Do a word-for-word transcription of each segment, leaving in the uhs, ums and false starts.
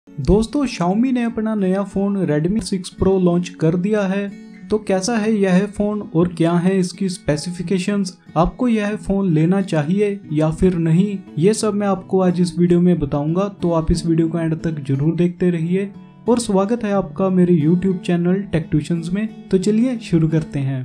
दोस्तों Xiaomi ने अपना नया phone Redmi six Pro launch कर दिया है। तो कैसा है यह फ़ोन और क्या है इसकी स्पेसिफिकेशंस, आपको यह फ़ोन लेना चाहिए या फिर नहीं, ये सब मैं आपको आज इस वीडियो में बताऊंगा। तो आप इस वीडियो को एंड तक जरूर देखते रहिए और स्वागत है आपका मेरे यूट्यूब चैनल टेक ट्यूशंस में। तो चलिए शुरू करते हैं।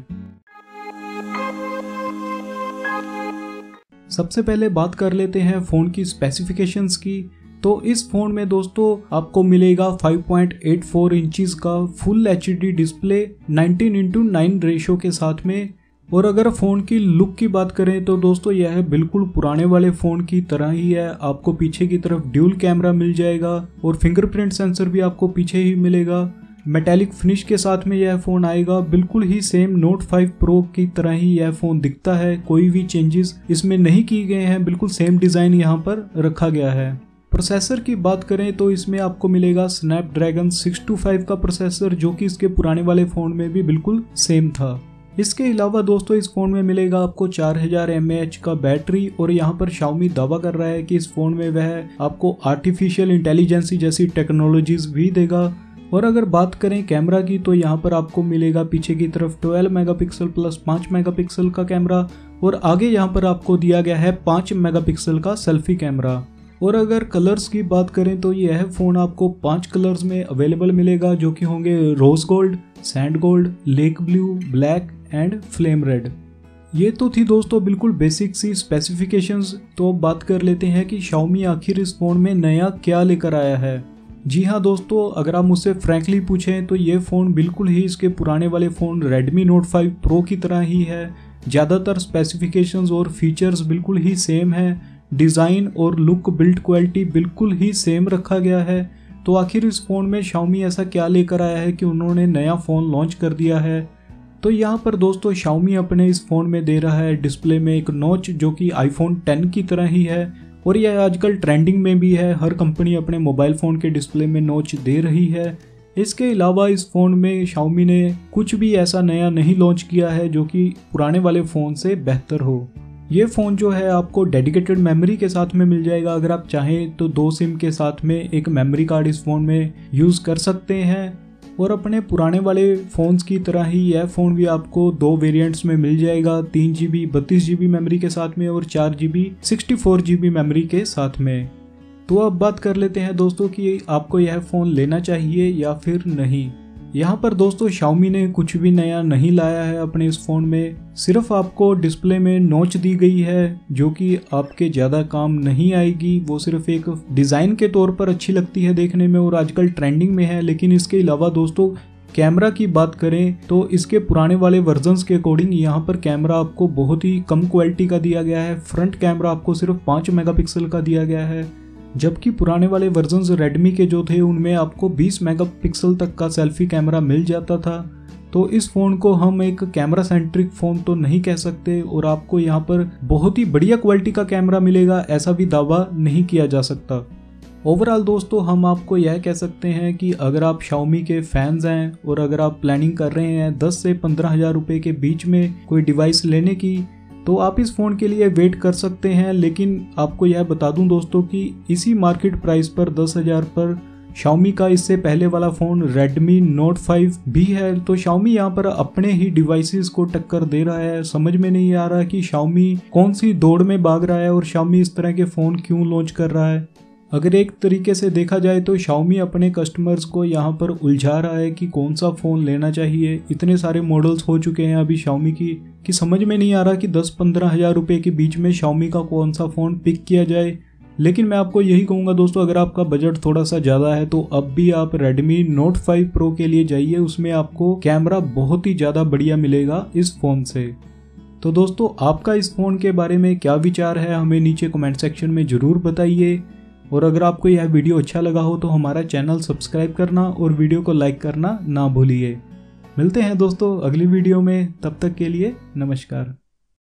सबसे पहले बात कर लेते हैं फ़ोन की स्पेसिफिकेशंस की। तो इस फ़ोन में दोस्तों आपको मिलेगा five point eight four inches का full H D display nineteen into nine ratio के साथ में। और अगर फ़ोन की लुक की बात करें तो दोस्तों यह बिल्कुल पुराने वाले फ़ोन की तरह ही है। आपको पीछे की तरफ ड्यूल कैमरा मिल जाएगा और फिंगरप्रिंट सेंसर भी आपको पीछे ही मिलेगा। मेटालिक फिनिश के साथ में यह फ़ोन आएगा। बिल्कुल ही सेम नोट फाइव प्रो की तरह ही यह फ़ोन दिखता है, कोई भी चेंजेस इसमें नहीं किए गए हैं, बिल्कुल सेम डिज़ाइन यहाँ पर रखा गया है। प्रोसेसर की बात करें तो इसमें आपको मिलेगा स्नैपड्रैगन सिक्स टू फाइव का प्रोसेसर, जो कि इसके पुराने वाले फ़ोन में भी बिल्कुल सेम था। इसके अलावा दोस्तों इस फ़ोन में मिलेगा आपको चार हज़ार एम ए एच का बैटरी। और यहाँ पर Xiaomi दावा कर रहा है कि इस फ़ोन में वह आपको आर्टिफिशियल इंटेलिजेंस जैसी टेक्नोलॉजीज भी देगा। और अगर बात करें कैमरा की तो यहाँ पर आपको मिलेगा पीछे की तरफ twelve megapixel plus five megapixel का कैमरा और आगे यहाँ पर आपको दिया गया है फाइव मेगापिक्सल का सेल्फी कैमरा। और अगर कलर्स की बात करें तो यह फ़ोन आपको पांच कलर्स में अवेलेबल मिलेगा, जो कि होंगे rose gold, sand gold, lake blue, black and flame red. ये तो थी दोस्तों बिल्कुल बेसिक सी स्पेसिफिकेशंस। तो अब बात कर लेते हैं कि Xiaomi आखिर इस फ़ोन में नया क्या लेकर आया है। जी हाँ दोस्तों, अगर आप मुझसे फ्रैंकली पूछें तो ये फ़ोन बिल्कुल ही इसके पुराने वाले phone Redmi Note five Pro की तरह ही है। ज़्यादातर स्पेसिफिकेशंस और फीचर्स बिल्कुल ही सेम है। डिज़ाइन और लुक बिल्ड क्वालिटी बिल्कुल ही सेम रखा गया है। तो आखिर इस फ़ोन में Xiaomi ऐसा क्या लेकर आया है कि उन्होंने नया फ़ोन लॉन्च कर दिया है। तो यहाँ पर दोस्तों Xiaomi अपने इस फ़ोन में दे रहा है डिस्प्ले में एक नॉच, जो कि आईफोन टेन की तरह ही है और यह आजकल ट्रेंडिंग में भी है। हर कंपनी अपने मोबाइल फ़ोन के डिस्प्ले में नॉच दे रही है। इसके अलावा इस फ़ोन में Xiaomi ने कुछ भी ऐसा नया नहीं लॉन्च किया है जो कि पुराने वाले फ़ोन से बेहतर हो। ये फ़ोन जो है आपको डेडिकेटेड मेमोरी के साथ में मिल जाएगा। अगर आप चाहें तो दो सिम के साथ में एक मेमोरी कार्ड इस फ़ोन में यूज़ कर सकते हैं। और अपने पुराने वाले फ़ोन्स की तरह ही यह फ़ोन भी आपको दो वेरिएंट्स में मिल जाएगा, तीन जी बी बत्तीस जी बी मेमोरी के साथ में और चार G B sixty four G B memory के साथ में। तो अब बात कर लेते हैं दोस्तों कि आपको यह फ़ोन लेना चाहिए या फिर नहीं। यहाँ पर दोस्तों Xiaomi ने कुछ भी नया नहीं लाया है अपने इस फ़ोन में। सिर्फ आपको डिस्प्ले में नॉच दी गई है, जो कि आपके ज़्यादा काम नहीं आएगी। वो सिर्फ एक डिज़ाइन के तौर पर अच्छी लगती है देखने में और आजकल ट्रेंडिंग में है। लेकिन इसके अलावा दोस्तों कैमरा की बात करें तो इसके पुराने वाले वर्जन्स के अकॉर्डिंग यहाँ पर कैमरा आपको बहुत ही कम क्वालिटी का दिया गया है। फ्रंट कैमरा आपको सिर्फ पाँच मेगापिक्सल का दिया गया है, जबकि पुराने वाले वर्जन्स Redmi के जो थे उनमें आपको बीस मेगापिक्सल तक का सेल्फी कैमरा मिल जाता था। तो इस फ़ोन को हम एक कैमरा सेंट्रिक फ़ोन तो नहीं कह सकते और आपको यहाँ पर बहुत ही बढ़िया क्वालिटी का कैमरा मिलेगा ऐसा भी दावा नहीं किया जा सकता। ओवरऑल दोस्तों हम आपको यह कह सकते हैं कि अगर आप Xiaomi के फैंस हैं और अगर आप प्लानिंग कर रहे हैं दस से पंद्रह हज़ार रुपये के बीच में कोई डिवाइस लेने की, तो आप इस फ़ोन के लिए वेट कर सकते हैं। लेकिन आपको यह बता दूं दोस्तों कि इसी मार्केट प्राइस पर दस हज़ार पर Xiaomi का इससे पहले वाला फ़ोन Redmi Note फाइव भी है। तो Xiaomi यहाँ पर अपने ही डिवाइसेस को टक्कर दे रहा है। समझ में नहीं आ रहा कि Xiaomi कौन सी दौड़ में भाग रहा है और Xiaomi इस तरह के फ़ोन क्यों लॉन्च कर रहा है। अगर एक तरीके से देखा जाए तो Xiaomi अपने कस्टमर्स को यहाँ पर उलझा रहा है कि कौन सा फ़ोन लेना चाहिए। इतने सारे मॉडल्स हो चुके हैं अभी Xiaomi की कि समझ में नहीं आ रहा कि दस पंद्रह हज़ार रुपये के बीच में Xiaomi का कौन सा फ़ोन पिक किया जाए। लेकिन मैं आपको यही कहूँगा दोस्तों, अगर आपका बजट थोड़ा सा ज़्यादा है तो अब भी आप Redmi Note फाइव Pro के लिए जाइए। उसमें आपको कैमरा बहुत ही ज़्यादा बढ़िया मिलेगा इस फ़ोन से। तो दोस्तों आपका इस फ़ोन के बारे में क्या विचार है हमें नीचे कमेंट सेक्शन में ज़रूर बताइए। और अगर आपको यह वीडियो अच्छा लगा हो तो हमारा चैनल सब्सक्राइब करना और वीडियो को लाइक करना ना भूलिए। मिलते हैं दोस्तों अगली वीडियो में, तब तक के लिए नमस्कार।